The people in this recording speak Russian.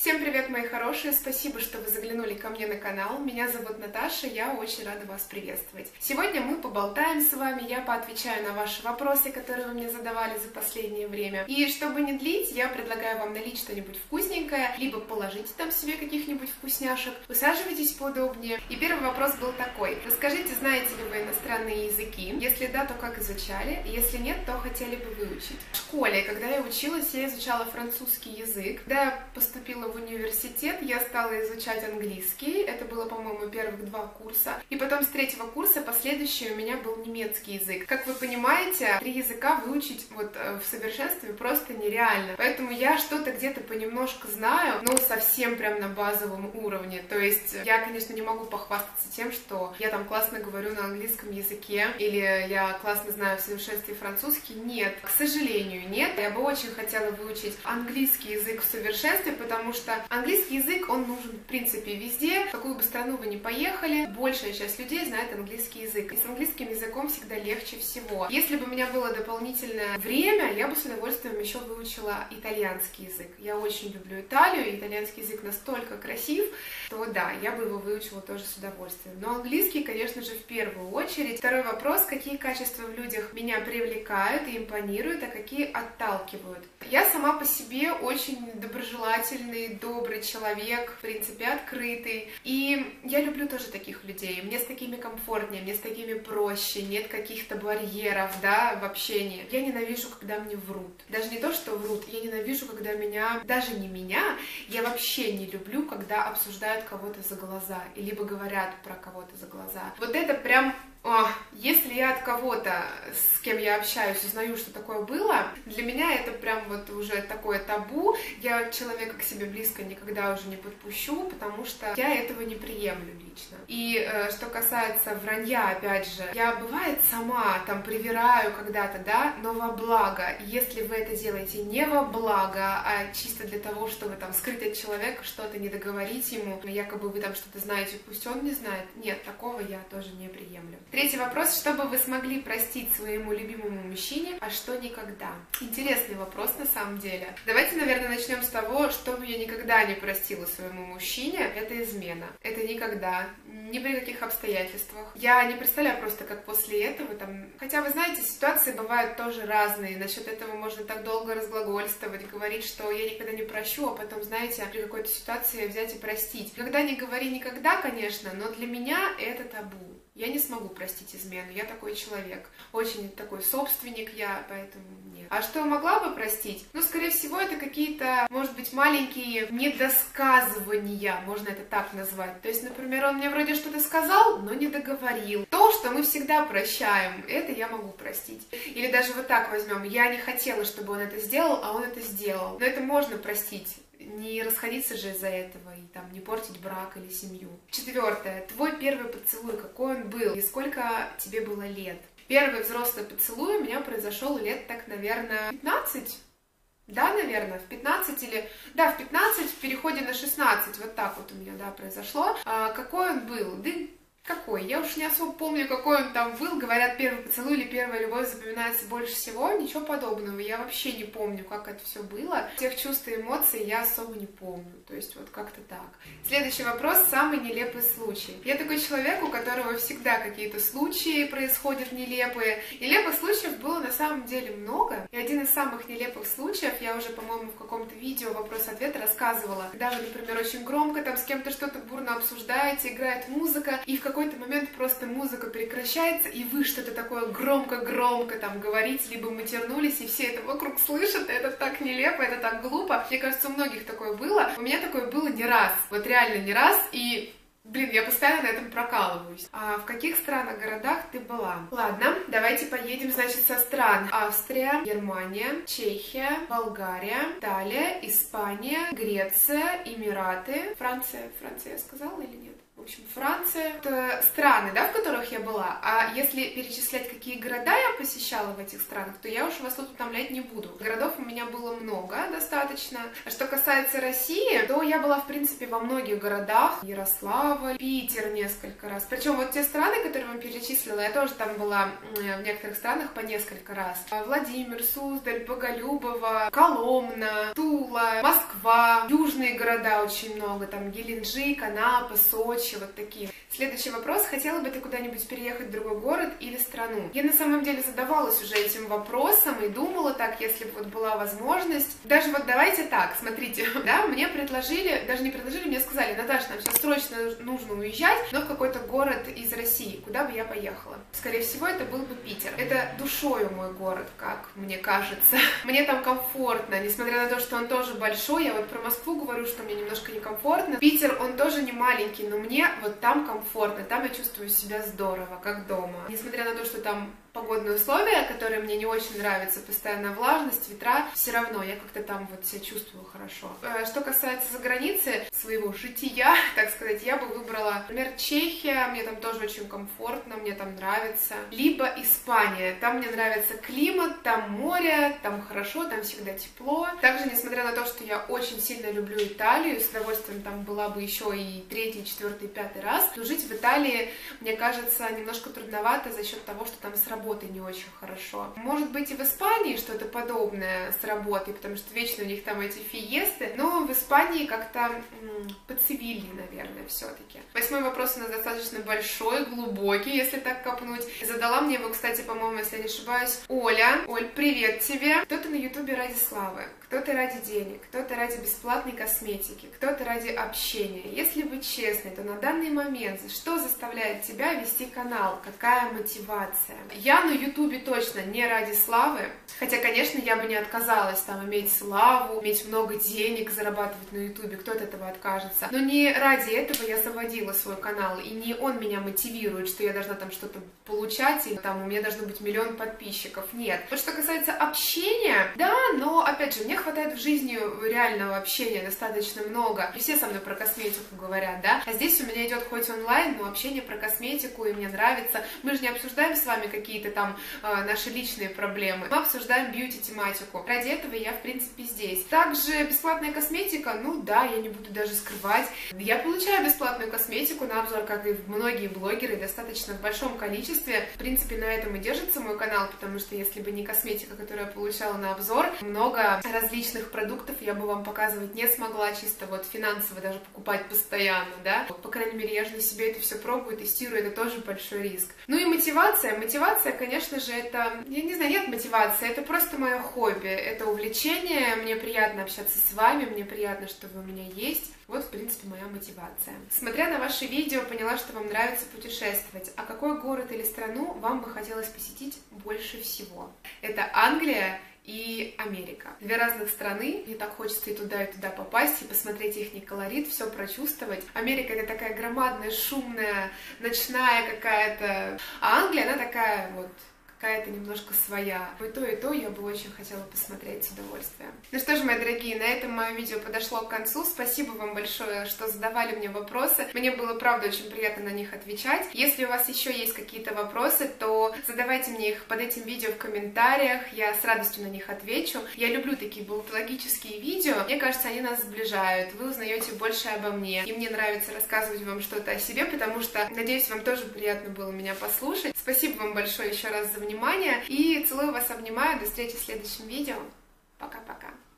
Всем привет, мои хорошие! Спасибо, что вы заглянули ко мне на канал. Меня зовут Наташа, я очень рада вас приветствовать. Сегодня мы поболтаем с вами, я поотвечаю на ваши вопросы, которые вы мне задавали за последнее время. И чтобы не длить, я предлагаю вам налить что-нибудь вкусненькое, либо положите там себе каких-нибудь вкусняшек, усаживайтесь поудобнее. И первый вопрос был такой. Расскажите, знаете ли вы иностранные языки? Если да, то как изучали? Если нет, то хотели бы выучить? В школе, когда я училась, я изучала французский язык. Когда я поступила в университет, я стала изучать английский. Это было, по-моему, первых 2 курса. И потом с 3-го курса последующий у меня был немецкий язык. Как вы понимаете, 3 языка выучить вот в совершенстве просто нереально. Поэтому я что-то где-то понемножку знаю, но совсем прям на базовом уровне. То есть я, конечно, не могу похвастаться тем, что я там классно говорю на английском языке или я классно знаю в совершенстве французский. Нет, к сожалению, нет. Я бы очень хотела выучить английский язык в совершенстве, потому что английский язык, он нужен, в принципе, везде. В какую бы страну вы ни поехали, большая часть людей знает английский язык. И с английским языком всегда легче всего. Если бы у меня было дополнительное время, я бы с удовольствием еще выучила итальянский язык. Я очень люблю Италию, и итальянский язык настолько красив, что да, я бы его выучила тоже с удовольствием. Но английский, конечно же, в первую очередь. Второй вопрос, какие качества в людях меня привлекают и импонируют, а какие отталкивают. Я сама по себе очень доброжелательный, добрый человек, в принципе, открытый. И я люблю тоже таких людей. Мне с такими комфортнее, мне с такими проще, нет каких-то барьеров, да, в общении. Я ненавижу, когда мне врут. Даже не то, что врут, я ненавижу, когда даже не меня, я вообще не люблю, когда обсуждают кого-то за глаза, либо говорят про кого-то за глаза. Вот это прям... Если я от кого-то, с кем я общаюсь, узнаю, что такое было, для меня это прям вот уже такое табу. Я человека к себе близко никогда уже не подпущу, потому что я этого не приемлю лично. И что касается вранья, опять же, я, бывает, сама там привираю когда-то, да, но во благо. Если вы это делаете не во благо, а чисто для того, чтобы там скрыть от человека что-то, не договорить ему, якобы вы там что-то знаете, пусть он не знает, нет, такого я тоже не приемлю. 3-й вопрос. Что бы вы смогли простить своему любимому мужчине, а что никогда? Интересный вопрос на самом деле. Давайте, наверное, начнем с того, что бы я никогда не простила своему мужчине. Это измена. Это никогда. Ни при каких обстоятельствах. Я не представляю просто, как после этого там... Хотя, вы знаете, ситуации бывают тоже разные. Насчет этого можно так долго разглагольствовать, говорить, что я никогда не прощу, а потом, знаете, при какой-то ситуации взять и простить. Когда не говори никогда, конечно, но для меня это табу. Я не смогу простить измену, я такой человек, очень такой собственник я, поэтому нет. А что могла бы простить? Ну, скорее всего, это какие-то, может быть, маленькие недосказывания, можно это так назвать. То есть, например, он мне вроде что-то сказал, но не договорил. То, что мы всегда прощаем, это я могу простить. Или даже вот так возьмем, я не хотела, чтобы он это сделал, а он это сделал. Но это можно простить. Не расходиться же из-за этого и там не портить брак или семью. 4-е. Твой первый поцелуй, какой он был и сколько тебе было лет? Первый взрослый поцелуй у меня произошел лет так, наверное, 15. Да, наверное, в 15 или... Да, в 15, в переходе на 16. Вот так вот у меня, да, произошло. Какой он был? Да какой? Я уж не особо помню, какой он там был. Говорят, первый поцелуй или первая любовь запоминается больше всего. Ничего подобного. Я вообще не помню, как это все было. Тех чувств и эмоций я особо не помню. То есть вот как-то так. Следующий вопрос. Самый нелепый случай. Я такой человек, у которого всегда какие-то случаи происходят нелепые. Нелепых случаев было на самом деле много. И один из самых нелепых случаев, я уже, по-моему, в каком-то видео вопрос-ответ рассказывала. Когда вы, например, очень громко там с кем-то что-то бурно обсуждаете, играет музыка, и в какой-то момент просто музыка прекращается, и вы что-то такое громко-громко там говорите, либо матернулись, и все это вокруг слышат, и это так нелепо, это так глупо. Мне кажется, у многих такое было. У меня такое было не раз, вот реально не раз, и... Блин, я постоянно на этом прокалываюсь. А в каких странах, городах ты была? Ладно, давайте поедем, значит, со стран. Австрия, Германия, Чехия, Болгария, Италия, Испания, Греция, Эмираты, Франция. Франция я сказала или нет? В общем, Франция, это страны, да, в которых я была, а если перечислять, какие города я посещала в этих странах, то я уж вас тут утомлять не буду. Городов у меня было много, достаточно. А что касается России, то я была, в принципе, во многих городах. Ярославль, Питер несколько раз. Причем вот те страны, которые вам перечислила, я тоже там была в некоторых странах по несколько раз. Владимир, Суздаль, Боголюбово, Коломна, Тула, Москва, южные города очень много, там Геленджик, Анапа, Сочи, вот такие. Следующий вопрос. Хотела бы ты куда-нибудь переехать в другой город или страну? Я на самом деле задавалась уже этим вопросом и думала так, если бы вот была возможность. Даже вот давайте так, смотрите, да, мне предложили, даже не предложили, мне сказали: Наташа, нам сейчас срочно нужно уезжать, но в какой-то город из России. Куда бы я поехала? Скорее всего, это был бы Питер. Это душою мой город, как мне кажется. Мне там комфортно, несмотря на то, что он тоже большой. Я вот про Москву говорю, что мне немножко некомфортно. Питер, он тоже не маленький, но мне вот там комфортно, там я чувствую себя здорово, как дома. Несмотря на то, что там погодные условия, которые мне не очень нравятся, постоянная влажность, ветра, все равно я как-то там вот себя чувствую хорошо. Что касается заграницы, своего жития, так сказать, я бы выбрала, например, Чехия, мне там тоже очень комфортно, мне там нравится, либо Испания, там мне нравится климат, там море, там хорошо, там всегда тепло. Также, несмотря на то, что я очень сильно люблю Италию, с удовольствием там была бы еще и 3-й, 4-й, 5-й раз, но жить в Италии, мне кажется, немножко трудновато за счет того, что там с работой не очень хорошо. Может быть, и в Испании что-то подобное с работой, потому что вечно у них там эти фиесты, но в Испании как-то поцивильнее, наверное, все-таки. 8-й вопрос у нас достаточно большой, глубокий, если так копнуть. Задала мне его, кстати, по-моему, если я не ошибаюсь, Оля. Оль, привет тебе! Кто-то на ютубе ради славы, кто-то ради денег, кто-то ради бесплатной косметики, кто-то ради общения. Если быть честной, то на данный момент что заставляет тебя вести канал? Какая мотивация? Я на ютубе точно не ради славы, хотя, конечно, я бы не отказалась там иметь славу, иметь много денег, зарабатывать на ютубе, кто от этого откажется. Но не ради этого я заводила свой канал, и не он меня мотивирует, что я должна там что-то получать, и там у меня должно быть 1 000 000 подписчиков. Нет. Вот что касается общения, да, но, опять же, мне хватает в жизни реального общения достаточно много. И все со мной про косметику говорят, да, а здесь у меня идет хоть онлайн, но общение про косметику, и мне нравится. Мы же не обсуждаем с вами какие-то там наши личные проблемы, мы обсуждаем бьюти-тематику. Ради этого я, в принципе, здесь. Также бесплатная косметика, ну да, я не буду даже скрывать. Я получаю бесплатную косметику на обзор, как и многие блогеры, достаточно в большом количестве. В принципе, на этом и держится мой канал, потому что если бы не косметика, которую я получала на обзор, много различных продуктов я бы вам показывать не смогла, чисто вот финансово даже покупать постоянно, да. По крайней мере, я же на себе это все пробую, тестирую, это тоже большой риск. Ну и мотивация. Мотивация, конечно же, это, я не знаю, нет мотивации, это просто мое хобби, это увлечение, мне приятно общаться с вами, мне приятно, что вы у меня есть. Вот, в принципе, моя мотивация. Смотря на ваши видео, поняла, что вам нравится путешествовать. А какой город или страну вам бы хотелось посетить больше всего? Это Англия и Америка. 2 разных страны, мне так хочется и туда попасть, и посмотреть их колорит, все прочувствовать. Америка — это такая громадная, шумная, ночная какая-то, а Англия, она такая вот какая-то немножко своя. И то я бы очень хотела посмотреть с удовольствием. Ну что же, мои дорогие, на этом мое видео подошло к концу. Спасибо вам большое, что задавали мне вопросы. Мне было, правда, очень приятно на них отвечать. Если у вас еще есть какие-то вопросы, то задавайте мне их под этим видео в комментариях. Я с радостью на них отвечу. Я люблю такие болтологические видео. Мне кажется, они нас сближают. Вы узнаете больше обо мне. И мне нравится рассказывать вам что-то о себе, потому что, надеюсь, вам тоже приятно было меня послушать. Спасибо вам большое еще раз за внимание. И целую вас, обнимаю. До встречи в следующем видео. Пока-пока.